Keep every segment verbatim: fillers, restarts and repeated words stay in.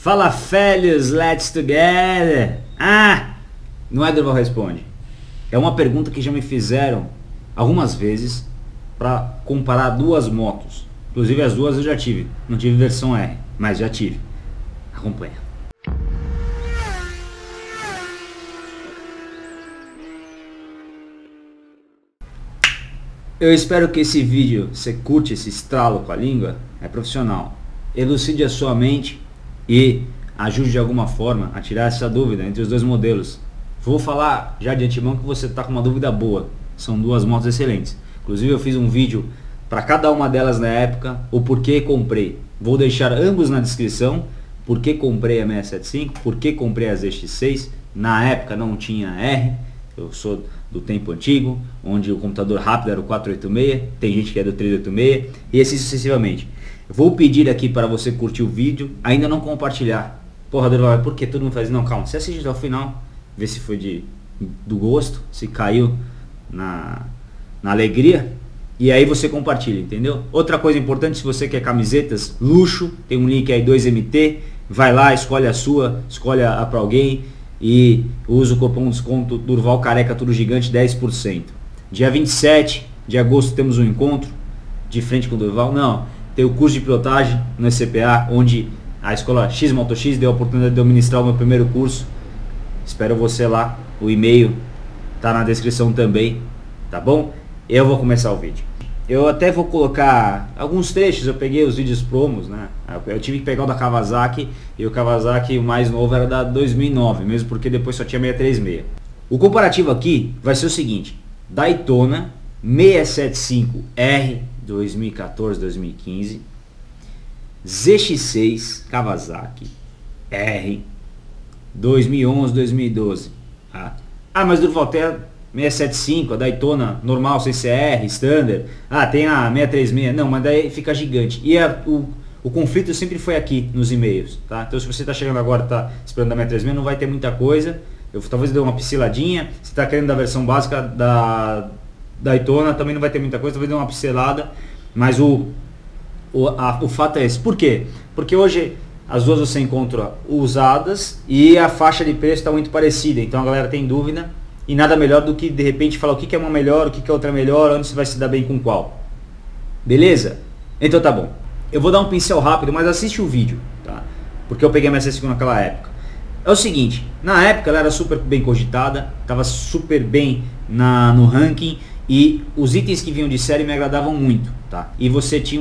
Fala, velhos, let's together. Ah, não é Durval Responde. É uma pergunta que já me fizeram algumas vezes para comparar duas motos. Inclusive as duas eu já tive. Não tive versão R, mas já tive. Acompanha. Eu espero que esse vídeo, você curte esse estralo com a língua, é profissional. Elucide a sua mente e ajude de alguma forma a tirar essa dúvida entre os dois modelos. Vou falar já de antemão que você está com uma dúvida boa. São duas motos excelentes. Inclusive eu fiz um vídeo para cada uma delas na época, o porquê comprei. Vou deixar ambos na descrição. Porquê comprei a seiscentos e setenta e cinco, porquê comprei a Z X seis. Na época não tinha R. Eu sou do tempo antigo, onde o computador rápido era o quatrocentos e oitenta e seis, tem gente que é do trezentos e oitenta e seis, e assim sucessivamente. Vou pedir aqui para você curtir o vídeo, ainda não compartilhar. Porra, Durval, por que todo mundo faz? Não, calma, você assiste até o final, vê se foi de, do gosto, se caiu na, na alegria, e aí você compartilha, entendeu? Outra coisa importante, se você quer camisetas, luxo, tem um link aí, dois M T, vai lá, escolhe a sua, escolhe a, a para alguém, e usa o cupom desconto Durval Careca Tudo Gigante dez por cento. Dia vinte e sete de agosto temos um encontro de frente com o Durval. Não, tem o curso de pilotagem no E C P A, onde a escola X Moto X deu a oportunidade de eu ministrar o meu primeiro curso. Espero você lá. O e-mail tá na descrição também, tá bom? Eu vou começar o vídeo. Eu até vou colocar alguns trechos, eu peguei os vídeos promos, né? Eu tive que pegar o da Kawasaki, e o Kawasaki o mais novo era da dois mil e nove, mesmo porque depois só tinha seiscentos e trinta e seis. O comparativo aqui vai ser o seguinte: Daytona seiscentos e setenta e cinco R dois mil e quatorze, dois mil e quinze, Z X seis Kawasaki R dois mil e onze, dois mil e doze. Ah, ah mas Durval tem seiscentos e setenta e cinco, a Daytona normal, C C R, Standard. Ah, tem a seiscentos e trinta e seis. Não, mas daí fica gigante. E a, o, o conflito sempre foi aqui nos e-mails, tá? Então se você está chegando agora, está esperando a seiscentos e trinta e seis, não vai ter muita coisa. Eu talvez dê uma pinceladinha. Se está querendo da versão básica da Daytona, também não vai ter muita coisa, talvez dê uma pincelada. Mas o, o, a, o fato é esse. Por quê? Porque hoje as duas você encontra usadas e a faixa de preço está muito parecida. Então a galera tem dúvida. E nada melhor do que de repente falar o que é uma melhor, o que é outra melhor, onde você vai se dar bem com qual. Beleza? Então tá bom. Eu vou dar um pincel rápido, mas assiste o vídeo, tá? Porque eu peguei a seiscentos e cinco naquela época. É o seguinte, na época ela era super bem cogitada, estava super bem na, no ranking, e os itens que vinham de série me agradavam muito, tá? E você tinha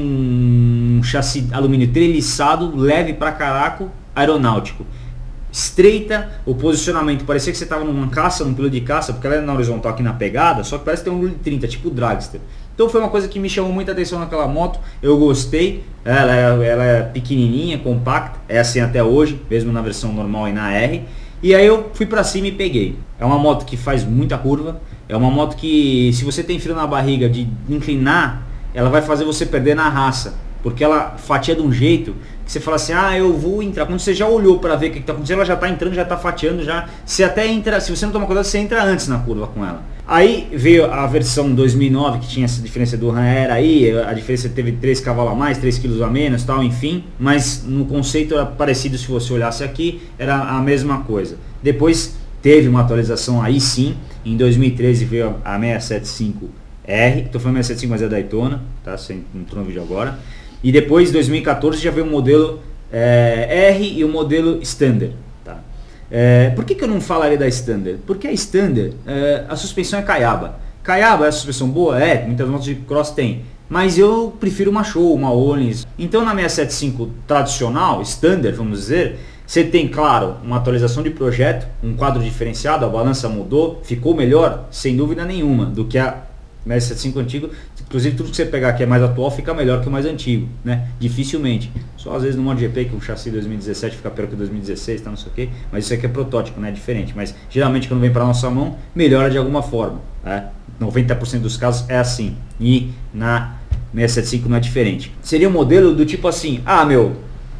um chassi alumínio treliçado, leve pra caraco, aeronáutico. Estreita, o posicionamento, parecia que você estava numa caça, num piloto de caça, porque ela é na horizontal aqui na pegada, só que parece que tem um trinta, tipo Dragster. Então foi uma coisa que me chamou muita atenção naquela moto, eu gostei, ela é, ela é pequenininha, compacta, é assim até hoje, mesmo na versão normal e na R, e aí eu fui pra cima e peguei. É uma moto que faz muita curva, é uma moto que se você tem frio na barriga de inclinar, ela vai fazer você perder na raça, porque ela fatia de um jeito que você fala assim, ah, eu vou entrar. Quando você já olhou para ver o que está acontecendo, ela já está entrando, já está fatiando, já. Você até entra, se você não tomar cuidado, você entra antes na curva com ela. Aí veio a versão dois mil e nove, que tinha essa diferença do Ram Air aí, a diferença teve três cavalos a mais, três quilos a menos, tal, enfim. Mas no conceito era parecido, se você olhasse aqui, era a mesma coisa. Depois teve uma atualização aí sim, em dois mil e treze veio a seiscentos e setenta e cinco R, estou falando seiscentos e setenta e cinco, mas é Daytona, tá? Você entrou no vídeo agora. E depois, em dois mil e quatorze, já veio o modelo é, R e o modelo Standard. Tá? É, por que, que eu não falaria da Standard? Porque a Standard, é, a suspensão é caiaba. Caiaba é a suspensão boa? É, muitas motos de cross tem. Mas eu prefiro uma Show, uma Ohlins. Então na seiscentos e setenta e cinco tradicional, Standard, vamos dizer, você tem, claro, uma atualização de projeto, um quadro diferenciado, a balança mudou, ficou melhor, sem dúvida nenhuma, do que a seiscentos e setenta e cinco antigo. Inclusive tudo que você pegar que é mais atual fica melhor que o mais antigo, né? Dificilmente. Só às vezes no MotoGP que um chassi dois mil e dezessete fica pior que dois mil e dezesseis, tá, não sei o que. Mas isso aqui é protótipo, né? É diferente. Mas geralmente quando vem para nossa mão, melhora de alguma forma, né? noventa por cento dos casos é assim. E na seiscentos e setenta e cinco não é diferente. Seria um modelo do tipo assim, ah meu,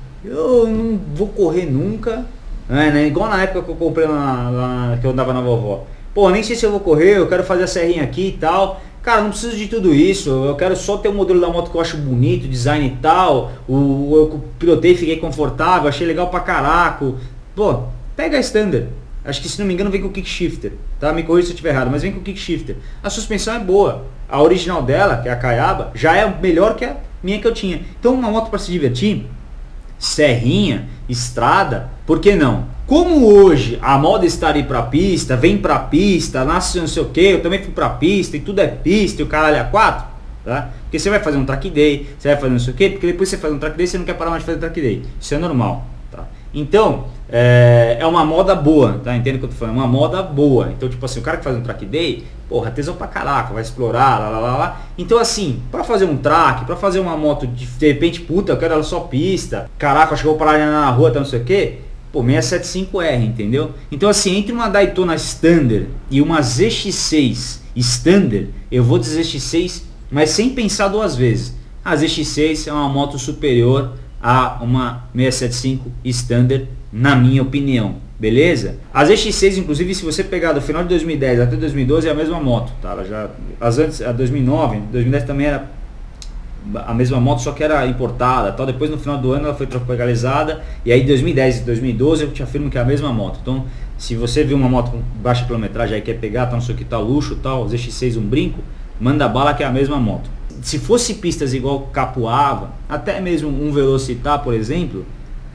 eu não vou correr nunca, né? né? Igual na época que eu comprei lá, lá que eu andava na vovó. Pô, nem sei se eu vou correr, eu quero fazer a serrinha aqui e tal. cara, não preciso de tudo isso, eu quero só ter um modelo da moto que eu acho bonito, design e tal, o, eu pilotei, fiquei confortável, achei legal pra caraca. Pô, pega a Standard. Acho que, se não me engano, vem com o kick shifter, tá? Me corrija se eu estiver errado, mas vem com o kick shifter. A suspensão é boa. A original dela, que é a Kayaba, já é melhor que a minha que eu tinha. Então, uma moto para se divertir, serrinha, estrada, por que não? Como hoje a moda está ir pra pista, vem pra pista, nasce não sei o que, eu também fui pra pista e tudo é pista e o caralho é quatro, tá? Porque você vai fazer um track day, você vai fazer não sei o que, porque depois você faz um track day, você não quer parar mais de fazer track day. Isso é normal, tá? Então, é, é uma moda boa, tá? Entende o que eu tô falando? É uma moda boa. Então, tipo assim, o cara que faz um track day, porra, tesão pra caraca, vai explorar, lá, lá, lá, lá. Então, assim, pra fazer um track, pra fazer uma moto de, de repente, puta, eu quero ela só pista, caraca, acho que eu vou parar na rua, tá, não sei o que, pô, seiscentos e setenta e cinco R, entendeu? Então, assim, entre uma Daytona Standard e uma Z X seis Standard, eu vou de Z X seis, mas sem pensar duas vezes. A Z X seis é uma moto superior a uma seiscentos e setenta e cinco Standard, na minha opinião, beleza? A Z X seis, inclusive, se você pegar do final de dois mil e dez até dois mil e doze, é a mesma moto, tá? Ela já, as antes, a dois mil e nove, dois mil e dez também era a mesma moto, só que era importada, tal. Depois, no final do ano, ela foi tropicalizada, e aí dois mil e dez e dois mil e doze eu te afirmo que é a mesma moto. Então, se você viu uma moto com baixa quilometragem aí, quer pegar, tá, não sei o que, tá luxo, tal, Z X seis um brinco, manda bala que é a mesma moto. Se fosse pistas igual Capuava, até mesmo um Velocitar, por exemplo,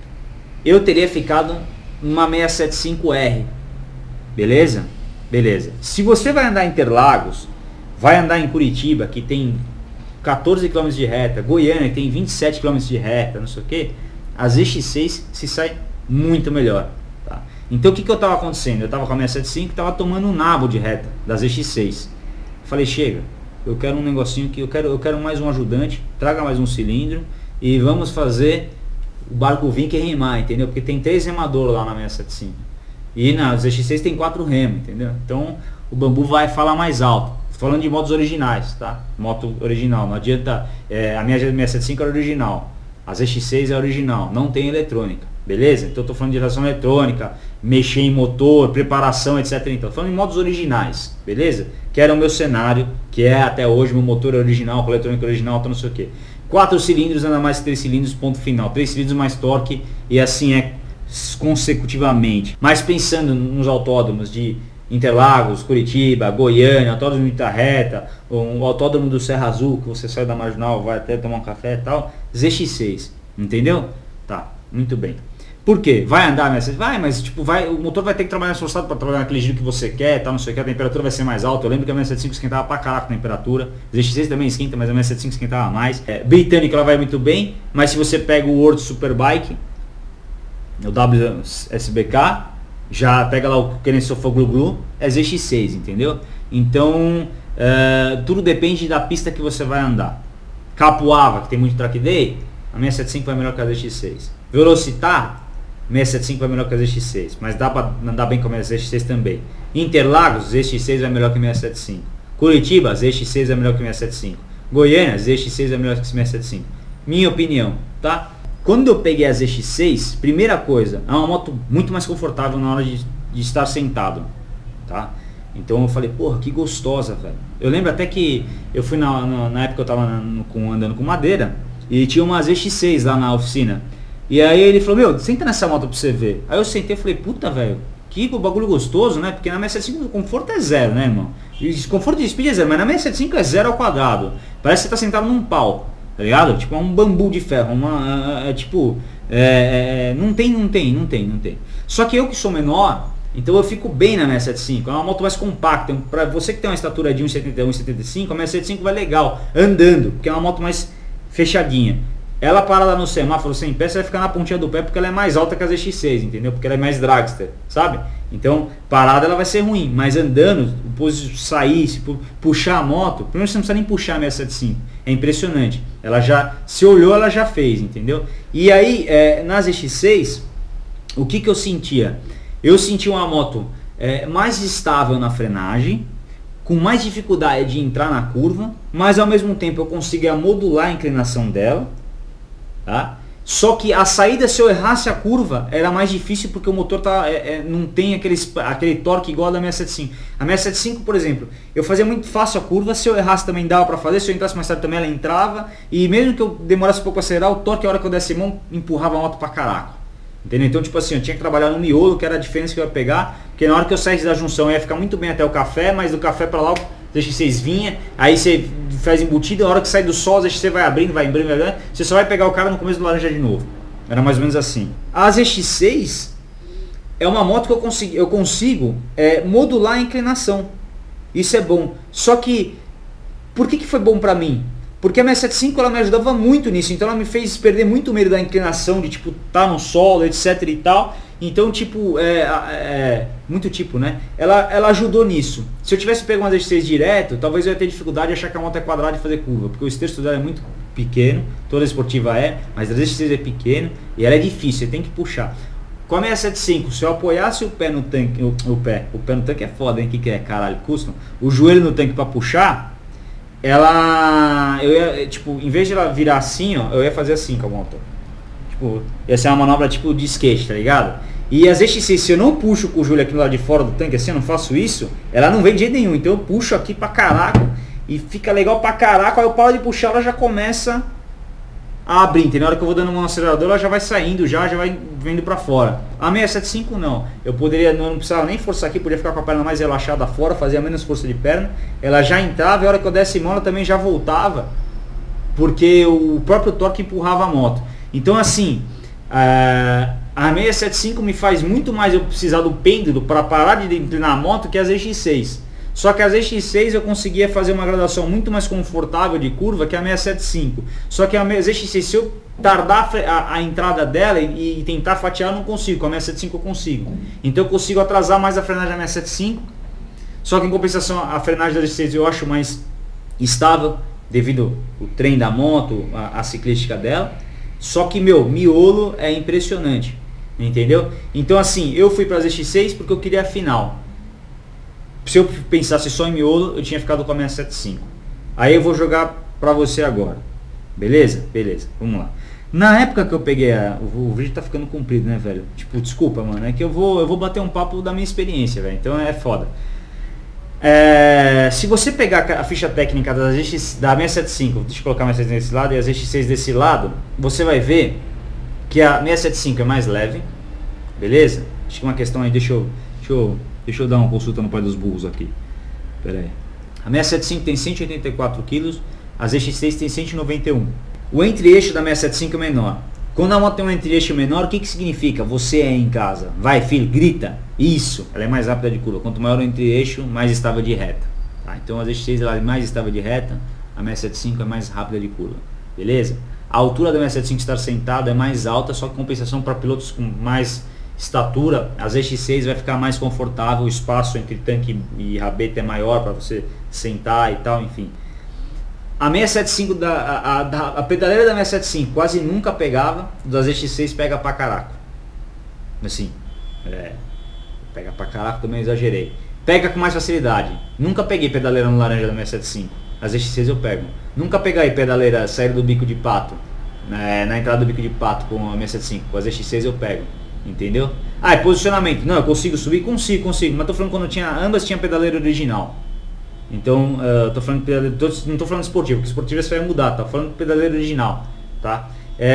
eu teria ficado numa seiscentos e setenta e cinco R, beleza? Beleza. Se você vai andar em Interlagos, vai andar em Curitiba, que tem quatorze quilômetros de reta, Goiânia, que tem vinte e sete quilômetros de reta, não sei o que, a Z X seis se sai muito melhor, tá? Então, o que que eu tava acontecendo? Eu tava com a seiscentos e setenta e cinco, tava tomando um nabo de reta da Z X seis. Falei, chega, eu quero um negocinho que eu quero, eu quero mais um ajudante, traga mais um cilindro e vamos fazer o barco vir que remar, entendeu? Porque tem três remadores lá na seiscentos e setenta e cinco e na Z X seis tem quatro remos, entendeu? Então o bambu vai falar mais alto. Falando de motos originais, tá? Moto original, não adianta, é, a minha seiscentos e setenta e cinco era original, a Z X seis é original, não tem eletrônica, beleza? Então eu tô falando de geração eletrônica, mexer em motor, preparação, etc. Então, tô falando de motos originais, beleza? Que era o meu cenário, que é até hoje meu motor original, com eletrônica original, então não sei o que. Quatro cilindros, anda mais que três cilindros, ponto final. Três cilindros mais torque e assim é consecutivamente. Mas pensando nos autódromos de Interlagos, Curitiba, Goiânia, autódromo de Itarreta, o autódromo do Serra Azul, que você sai da Marginal, vai até tomar um café e tal, Z X seis, entendeu? Tá, muito bem. Por quê? Vai andar, mas vai, mas tipo, vai, o motor vai ter que trabalhar esforçado para trabalhar naquele giro que você quer, tal, não sei o que, a temperatura vai ser mais alta. Eu lembro que a seiscentos e setenta e cinco esquentava pra caraca a temperatura, Z X seis também esquenta, mas a seiscentos e setenta e cinco esquentava mais. É, britânica ela vai muito bem, mas se você pega o World Superbike, o W S B K, já pega lá o que nem sofá glu glu, é Z X seis, entendeu? Então, é, tudo depende da pista que você vai andar. Capuava, que tem muito track day, a seiscentos e setenta e cinco vai melhor que a Z X seis. Velocitar, seiscentos e setenta e cinco vai melhor que a Z X seis, mas dá pra andar bem com a Z X seis também. Interlagos, Z X seis vai melhor que a seiscentos e setenta e cinco. Curitiba, Z X seis é melhor que a seiscentos e setenta e cinco. Goiânia, Z X seis é melhor que a seiscentos e setenta e cinco. Minha opinião, tá? Quando eu peguei a Z X seis, primeira coisa, é uma moto muito mais confortável na hora de, de estar sentado, tá? Então eu falei, porra, que gostosa, velho. Eu lembro até que eu fui na, na, na época eu tava na, com, andando com madeira e tinha uma Z X seis lá na oficina. E aí ele falou, meu, senta nessa moto pra você ver. Aí eu sentei e falei, puta, velho, que bagulho gostoso, né? Porque na seiscentos e setenta e cinco o conforto é zero, né, irmão? E conforto de speed é zero, mas na seiscentos e setenta e cinco é zero ao quadrado. Parece que você tá sentado num pau, tá ligado? Tipo, é um bambu de ferro, uma, é, é, tipo, é, é, não tem, não tem, não tem, não tem. Só que eu que sou menor, então eu fico bem na seiscentos e setenta e cinco, é uma moto mais compacta. Pra você que tem uma estatura de um e setenta e um, um e setenta e cinco, a seiscentos e setenta e cinco vai legal, andando, porque é uma moto mais fechadinha. Ela parada no semáforo sem pé, você vai ficar na pontinha do pé porque ela é mais alta que a Z X seis, entendeu? Porque ela é mais dragster, sabe? Então, parada ela vai ser ruim, mas andando, depois sair, se puxar a moto, primeiro você não precisa nem puxar a seiscentos e setenta e cinco, é impressionante. Ela já, se olhou, ela já fez, entendeu? E aí, é, na Z X seis, o que que eu sentia? Eu sentia uma moto é, mais estável na frenagem, com mais dificuldade de entrar na curva, mas ao mesmo tempo eu conseguia modular a inclinação dela. Tá? Só que a saída, se eu errasse a curva, era mais difícil porque o motor tá, é, é, não tem aquele, aquele torque igual a da seiscentos e setenta e cinco. A seiscentos e setenta e cinco, por exemplo, eu fazia muito fácil a curva, se eu errasse também dava para fazer, se eu entrasse mais tarde também ela entrava, e mesmo que eu demorasse um pouco a acelerar, o torque, a hora que eu desse mão, empurrava a moto para caraca. Entendeu? Então, tipo assim, eu tinha que trabalhar no miolo, que era a diferença que eu ia pegar, porque na hora que eu saísse da junção eu ia ficar muito bem até o café, mas do café para lá, deixa que vocês vinha, aí você faz embutido, a hora que sai do sol, você vai abrindo, vai abrindo, vai abrindo, você só vai pegar o cara no começo do laranja de novo. Era mais ou menos assim. A Z X seis é uma moto que eu consigo, eu consigo é, modular a inclinação. Isso é bom. Só que, por que, que foi bom pra mim? Porque a seiscentos e setenta e cinco ela me ajudava muito nisso. Então ela me fez perder muito medo da inclinação, de tipo, tá no solo, etc e tal. Então, tipo, é, é, muito tipo, né? Ela, ela ajudou nisso. Se eu tivesse pego uma Z X seis direto, talvez eu ia ter dificuldade de achar que a moto é quadrada e fazer curva. Porque o esterço dela é muito pequeno, toda esportiva é, mas a Z X seis é pequeno e ela é difícil, você tem que puxar. Com a seiscentos e setenta e cinco, se eu apoiasse o pé no tanque, o, o pé, o pé no tanque é foda, hein? O que, que é, caralho, custom? O joelho no tanque pra puxar, ela, eu ia, tipo, em vez de ela virar assim, ó, eu ia fazer assim com a moto. Tipo, ia ser uma manobra tipo de skate, tá ligado? E a Z X seis, se eu não puxo com o joelho aqui do lado de fora do tanque, assim, eu não faço isso, ela não vem de jeito nenhum. Então eu puxo aqui pra caraca e fica legal pra caraca, aí eu paro de puxar, ela já começa a abrir, entendeu? Na hora que eu vou dando um acelerador, ela já vai saindo, já, já vai vendo pra fora. A seiscentos e setenta e cinco não, eu poderia, não precisava nem forçar aqui, podia ficar com a perna mais relaxada fora, fazia menos força de perna, ela já entrava e a hora que eu desse mão, ela também já voltava, porque o próprio torque empurrava a moto. Então assim, a a seiscentos e setenta e cinco me faz muito mais eu precisar do pêndulo para parar de inclinar a moto que a Z X seis. Só que a Z X seis eu conseguia fazer uma graduação muito mais confortável de curva que a seiscentos e setenta e cinco. Só que a Z X seis, se eu tardar a, a entrada dela e, e tentar fatiar, eu não consigo. Com a seiscentos e setenta e cinco eu consigo. Então eu consigo atrasar mais a frenagem da seiscentos e setenta e cinco. Só que em compensação a frenagem da Z X seis eu acho mais estável devido ao trem da moto, a, a ciclística dela. Só que meu miolo é impressionante, entendeu? Então assim, eu fui para a Z X seis porque eu queria a final. Se eu pensasse só em miolo, eu tinha ficado com a seiscentos e setenta e cinco. Aí eu vou jogar pra você agora. Beleza? Beleza, vamos lá. Na época que eu peguei a... O vídeo tá ficando comprido, né, velho? Tipo, desculpa, mano. É que eu vou, eu vou bater um papo da minha experiência, velho. Então é foda. É, se você pegar a ficha técnica da, Z X, da seiscentos e setenta e cinco, deixa eu colocar a seiscentos e setenta desse lado e a Z X seis desse lado, você vai ver que a seiscentos e setenta e cinco é mais leve. Beleza? Acho que uma questão aí, deixa eu... Deixa eu Deixa eu dar uma consulta no pai dos burros aqui. Pera aí. A seiscentos e setenta e cinco tem cento e oitenta e quatro quilos, a Z X seis tem cento e noventa e um. O entre-eixo da seiscentos e setenta e cinco é menor. Quando a moto tem um entre-eixo menor, o que, que significa? Você é em casa. Vai, filho, grita. Isso. Ela é mais rápida de curva. Quanto maior o entre-eixo, mais estável de reta. Tá? Então a Z X seis ela é mais estável de reta, a seiscentos e setenta e cinco é mais rápida de curva. Beleza? A altura da seiscentos e setenta e cinco estar sentado é mais alta, só que compensação para pilotos com mais estatura, a Z X seis vai ficar mais confortável, o espaço entre tanque e rabeta é maior para você sentar e tal, enfim. A seiscentos e setenta e cinco, da, a, a, a pedaleira da seiscentos e setenta e cinco quase nunca pegava, da Z X seis pega pra caraca. Assim, é, pega pra caraca também exagerei. Pega com mais facilidade. Nunca peguei pedaleira no laranja da seiscentos e setenta e cinco, a Z X seis eu pego. Nunca peguei pedaleira sair do bico de pato, né, na entrada do bico de pato com a seiscentos e setenta e cinco, com a Z X seis eu pego. Entendeu? Ah, é posicionamento. Não, eu consigo subir? Consigo, consigo. Mas tô falando quando tinha, ambas tinham pedaleira original. Então, uh, tô falando de pedaleira, tô, não tô falando de esportivo, porque esportivo você vai mudar, tá falando de pedaleira original, tá?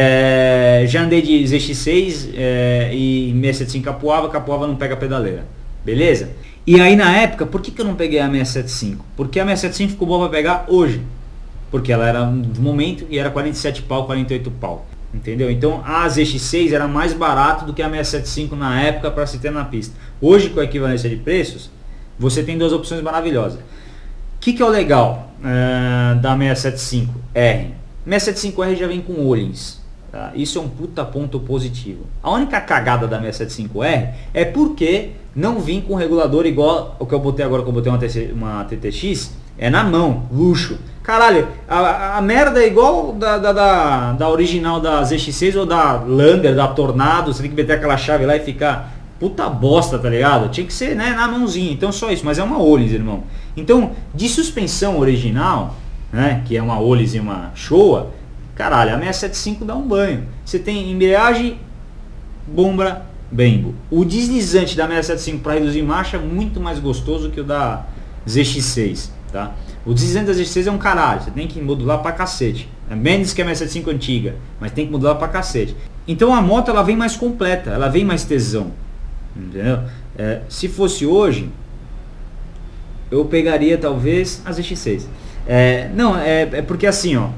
É, já andei de Z X seis é, e seiscentos e setenta e cinco capoava, capoava não pega pedaleira. Beleza? E aí na época, por que, que eu não peguei a seiscentos e setenta e cinco? Porque a seiscentos e setenta e cinco ficou boa pra pegar hoje. Porque ela era do momento e era quarenta e sete pau, quarenta e oito pau. Entendeu? Então a Z X seis era mais barato do que a seiscentos e setenta e cinco na época para se ter na pista. Hoje, com a equivalência de preços, você tem duas opções maravilhosas. O que, que é o legal uh, da seiscentos e setenta e cinco R? seiscentos e setenta e cinco R já vem com Öhlins. Tá? Isso é um puta ponto positivo. A única cagada da seiscentos e setenta e cinco R é porque não vim com regulador igual o que eu botei agora, que eu botei uma, T C, uma T T X, é na mão, luxo. Caralho, a, a merda é igual da, da, da, da original da Z X seis ou da Lander, da Tornado. Você tem que meter aquela chave lá e ficar puta bosta, tá ligado? Tinha que ser, né, na mãozinha. Então só isso, mas é uma Öhlins, irmão. Então, de suspensão original, né, que é uma Öhlins e uma Showa, Caralho, a seiscentos e setenta e cinco dá um banho. Você tem embreagem, bomba, Brembo. O deslizante da seiscentos e setenta e cinco para reduzir marcha é muito mais gostoso que o da Z X seis, tá? O deslizante da Z X seis é um caralho, você tem que modular pra cacete. É menos que a seiscentos e setenta e cinco antiga, mas tem que modular pra cacete. Então a moto ela vem mais completa, ela vem mais tesão, entendeu? É, se fosse hoje, eu pegaria talvez a Z X seis. É, não, é, é porque assim, ó,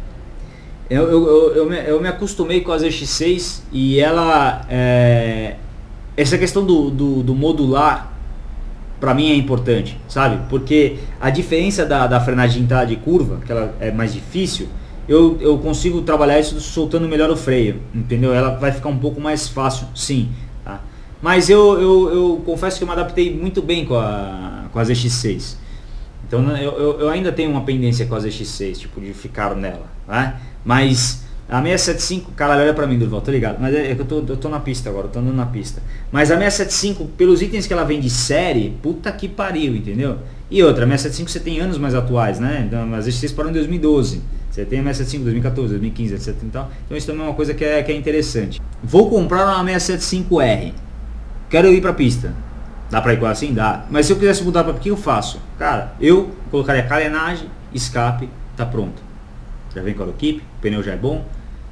eu, eu, eu, eu, me, eu me acostumei com a Z X seis e ela, é, essa questão do, do, do modular, pra mim é importante, sabe? Porque a diferença da, da frenagem de entrada de curva, que ela é mais difícil, eu, eu consigo trabalhar isso soltando melhor o freio, entendeu? Ela vai ficar um pouco mais fácil, sim, tá? Mas eu, eu, eu confesso que eu me adaptei muito bem com a, com a Z X seis. Então eu, eu, eu ainda tenho uma pendência com a Z X seis, tipo, de ficar nela, né? Mas a seiscentos e setenta e cinco, cara, olha pra mim, Durval, tô ligado. Mas é que eu tô, eu tô na pista agora, eu tô andando na pista. Mas a seiscentos e setenta e cinco, pelos itens que ela vem de série, puta que pariu, entendeu? E outra, a seiscentos e setenta e cinco você tem anos mais atuais, né? Então, a Z X seis parou em dois mil e doze. Você tem a seiscentos e setenta e cinco, dois mil e quatorze, dois mil e quinze, etcétera. Então, então isso também é uma coisa que é, que é interessante. Vou comprar uma seiscentos e setenta e cinco R. Quero ir pra pista. Dá pra ir com ela assim? Dá. Mas se eu quisesse mudar pra que eu faço? Cara, eu colocaria carenagem, escape, tá pronto. Já vem com a equipe, o pneu já é bom,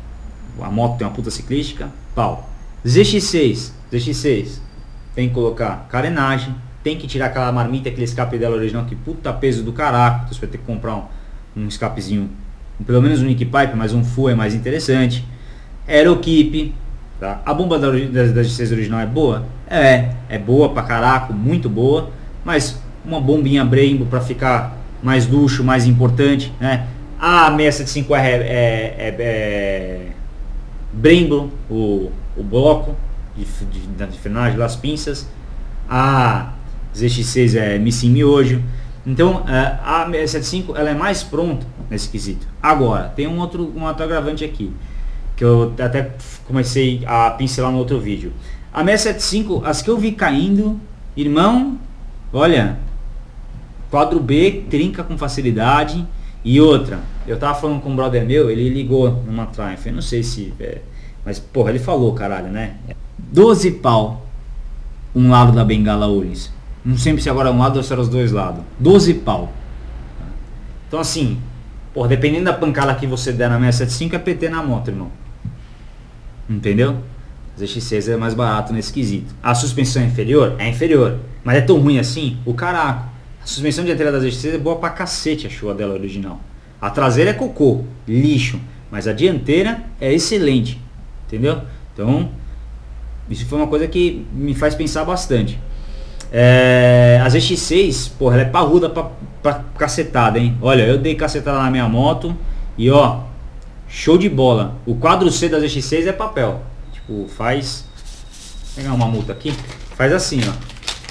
a moto tem uma puta ciclística, pau. Z X seis, Z X seis, tem que colocar carenagem, tem que tirar aquela marmita, aquele escape dela original, que puta peso do caraca, então você vai ter que comprar um, um escapezinho, pelo menos um nick pipe, mas um full é mais interessante. Aerokeep, tá? A bomba da, da, da G seis original é boa? É, é boa pra caraca, muito boa, mas uma bombinha Brembo pra ficar mais luxo, mais importante, né? A seiscentos e setenta e cinco R é, é, é, é Brembo, o, o bloco de, de, de frenagem, as pinças. A Z X seis é Missim Miojo. Então a seiscentos e setenta e cinco ela é mais pronta nesse quesito. Agora, tem um outro, um outro agravante aqui, que eu até comecei a pincelar no outro vídeo. A seiscentos e setenta e cinco, as que eu vi caindo, irmão, olha, quadro B trinca com facilidade. E outra, eu tava falando com um brother meu, ele ligou numa Triumph, eu não sei se, é, mas porra, ele falou, caralho, né? doze pau, um lado da bengala Ullins. Não sei se agora é um lado ou se era os dois lados. doze pau. Então assim, porra, dependendo da pancada que você der na seiscentos e setenta e cinco, é P T na moto, irmão. Entendeu? A Z X seis é mais barato nesse quesito. A suspensão é inferior? É inferior. Mas é tão ruim assim? O caraco. A suspensão dianteira da Z X seis é boa pra cacete, achou a dela original. A traseira é cocô, lixo, mas a dianteira é excelente, entendeu? Então, isso foi uma coisa que me faz pensar bastante. É, a Z X seis, porra, ela é parruda pra, pra cacetada, hein? Olha, eu dei cacetada na minha moto e ó, show de bola. O quadro C da Z X seis é papel. Tipo, faz... Vou pegar uma multa aqui. Faz assim, ó.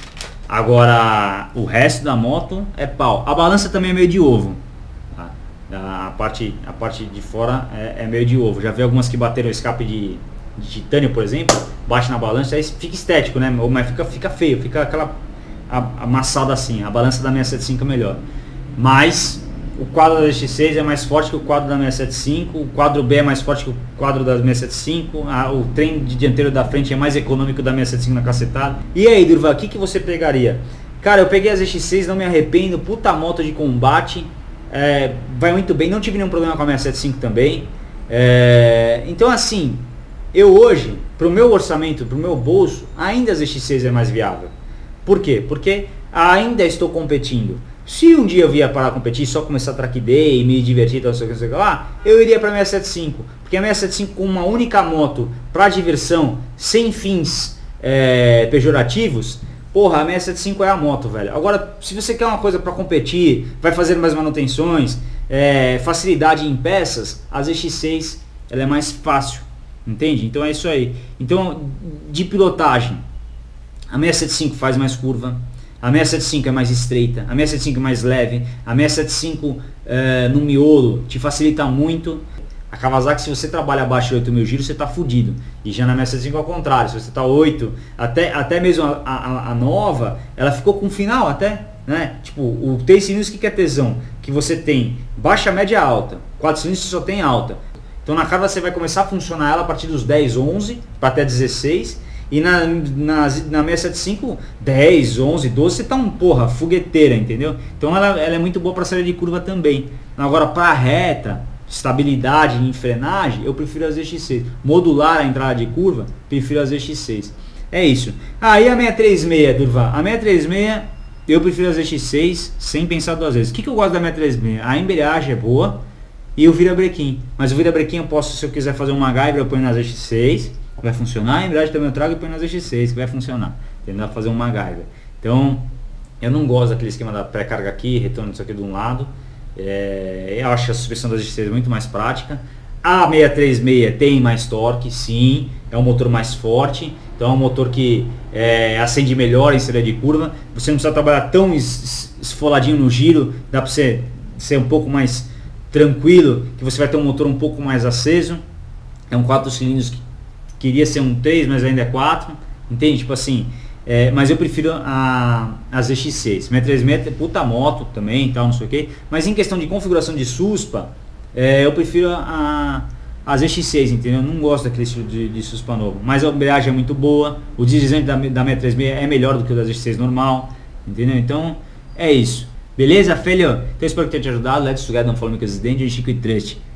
Agora, o resto da moto é pau. A balança também é meio de ovo. Tá? A, parte, a parte de fora é, é meio de ovo. Já vi algumas que bateram o escape de, de titânio, por exemplo. Bate na balança, aí fica estético, né? Mas fica, fica feio, fica aquela amassada assim. A balança da seiscentos e setenta e cinco é melhor. Mas o quadro da Z X seis é mais forte que o quadro da seiscentos e setenta e cinco. O quadro B é mais forte que o quadro da seiscentos e setenta e cinco. A, o trem de dianteiro da frente é mais econômico da seiscentos e setenta e cinco na cacetada. E aí, Durval, o que, que você pegaria? Cara, eu peguei a Z X seis, não me arrependo. Puta moto de combate. É, vai muito bem. Não tive nenhum problema com a seiscentos e setenta e cinco também. É, então assim, eu hoje, pro meu orçamento, pro meu bolso, ainda a Z X seis é mais viável. Por quê? Porque ainda estou competindo. Se um dia eu vier parar a competir, só começar a track day e me divertir, tal, sei o que, sei o que lá, eu iria para a seiscentos e setenta e cinco. Porque a seiscentos e setenta e cinco com uma única moto para diversão, sem fins é, pejorativos, porra, a seiscentos e setenta e cinco é a moto, velho. Agora, se você quer uma coisa para competir, vai fazer mais manutenções, é, facilidade em peças, a Z X seis ela é mais fácil, entende? Então é isso aí. Então, de pilotagem, a seiscentos e setenta e cinco faz mais curva. A seiscentos e setenta e cinco é mais estreita, a seiscentos e setenta e cinco é mais leve, a seiscentos e setenta e cinco é, no miolo te facilita muito. A Kawasaki, se você trabalha abaixo de oito mil giros, você está fudido. E já na seiscentos e setenta e cinco ao contrário, se você está oito, até, até mesmo a, a, a nova, ela ficou com final até, né? Tipo, o três cilindros, que é tesão? Que você tem baixa, média, alta. quatro cilindros você só tem alta. Então na Carva você vai começar a funcionar ela a partir dos dez, onze para até dezesseis. E na, na, na seiscentos e setenta e cinco, dez, onze, doze, você tá um porra, fogueteira, entendeu? Então ela, ela é muito boa para saída de curva também. Agora para reta, estabilidade em frenagem, eu prefiro a Z X seis. Modular a entrada de curva, prefiro a Z X seis. É isso. Aí ah, a seiscentos e trinta e seis, Durval. A seiscentos e trinta e seis, eu prefiro a Z X seis sem pensar duas vezes. O que, que eu gosto da seiscentos e trinta e seis? A embreagem é boa e o virabrequim. Mas o virabrequim eu posso, se eu quiser fazer uma MacGyver, eu ponho na Z X seis. Vai funcionar, a embreagem também eu trago e põe na Z X seis, que vai funcionar. Tentar fazer um MacGyver. Então, eu não gosto daquele esquema da pré-carga aqui, retorno disso aqui de um lado. É, eu acho a suspensão da Z X seis muito mais prática. A seiscentos e trinta e seis tem mais torque, sim. É um motor mais forte. Então é um motor que é, acende melhor em saída de curva. Você não precisa trabalhar tão es, esfoladinho no giro. Dá para você ser um pouco mais tranquilo, que você vai ter um motor um pouco mais aceso. É um quatro cilindros que queria ser um três, mas ainda é quatro, entende? Tipo assim, é, mas eu prefiro a, a Z X seis. seiscentos e trinta e seis é puta moto também, tal, não sei o que. Mas em questão de configuração de suspa, é, eu prefiro a, a Z X seis, entendeu? Eu não gosto daquele estilo de, de suspa novo. Mas a embreagem é muito boa, o deslizante da, da seiscentos e trinta e seis é melhor do que o da Z X seis normal, entendeu? Então, é isso. Beleza, filho? Então espero que tenha te ajudado. Let's together, não follow me, Chico e Trust.